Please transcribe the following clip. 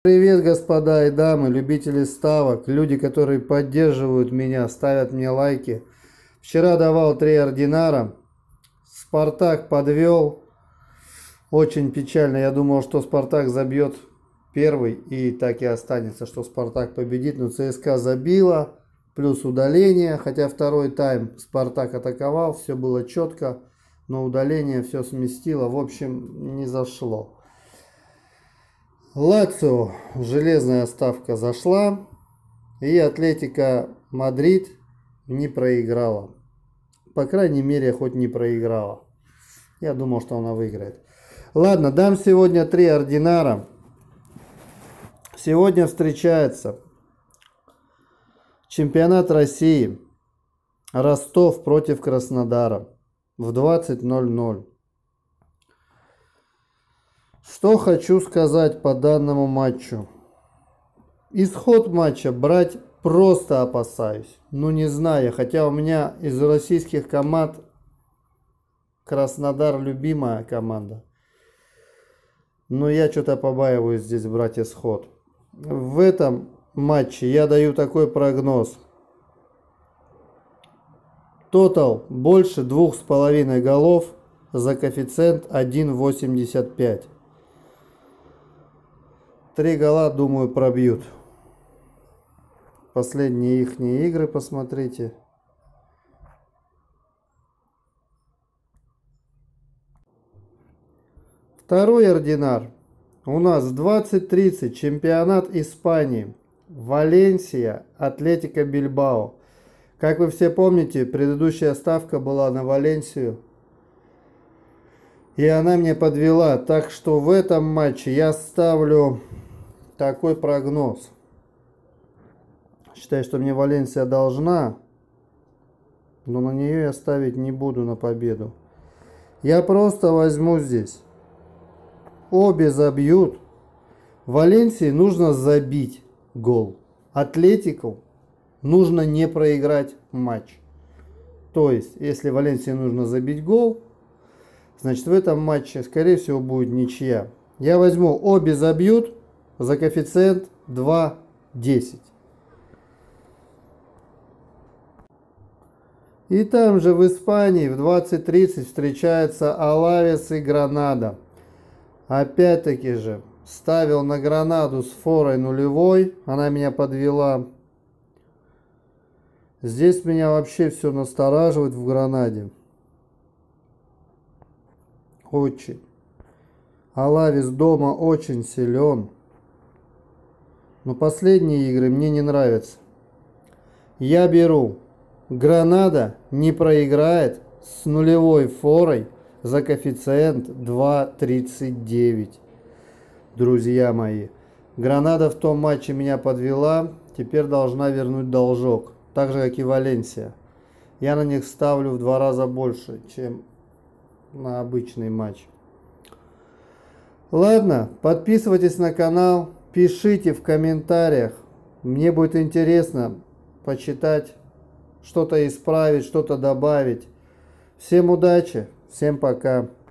Привет, господа и дамы, любители ставок, люди, которые поддерживают меня, ставят мне лайки. Вчера давал 3 ординара, Спартак подвел, очень печально. Я думал, что Спартак забьет первый и так и останется, что Спартак победит, но ЦСКА забила, плюс удаление, хотя второй тайм Спартак атаковал, все было четко, но удаление все сместило, в общем, не зашло. Лацио, железная ставка зашла, и Атлетико Мадрид не проиграла. По крайней мере, хоть не проиграла. Я думал, что она выиграет. Ладно, дам сегодня 3 ординара. Сегодня встречается чемпионат России. Ростов против Краснодара в 20:00. Что хочу сказать по данному матчу. Исход матча брать просто опасаюсь. Ну не знаю, хотя у меня из российских команд Краснодар любимая команда. Но я что-то побаиваюсь здесь брать исход. В этом матче я даю такой прогноз. Тотал больше 2,5 голов за коэффициент 1,85. 3 гола, думаю, пробьют. Последние ихние игры посмотрите. Второй ординар. У нас 20:30 чемпионат Испании. Валенсия, Атлетико Бильбао. Как вы все помните, предыдущая ставка была на Валенсию. И она мне подвела. Так что в этом матче я ставлю такой прогноз. Считаю, что мне Валенсия должна, но на нее я ставить не буду на победу. Я просто возьму здесь. Обе забьют. Валенсии нужно забить гол. Атлетику нужно не проиграть матч. То есть, если Валенсии нужно забить гол, значит в этом матче, скорее всего, будет ничья. Я возьму обе забьют за коэффициент 2,10. И там же в Испании в 20:30 встречаются Алавес и Гранада. Опять-таки же ставил на Гранаду с форой нулевой. Она меня подвела. Здесь меня вообще все настораживает в Гранаде. Очень. Алавес дома очень силен. Но последние игры мне не нравятся. Я беру. Гранада не проиграет с нулевой форой за коэффициент 2,39. Друзья мои. Гранада в том матче меня подвела. Теперь должна вернуть должок. Так же, как и Валенсия. Я на них ставлю в 2 раза больше, чем на обычный матч. Ладно, подписывайтесь на канал. Пишите в комментариях. Мне будет интересно почитать, что-то исправить, что-то добавить. Всем удачи, всем пока.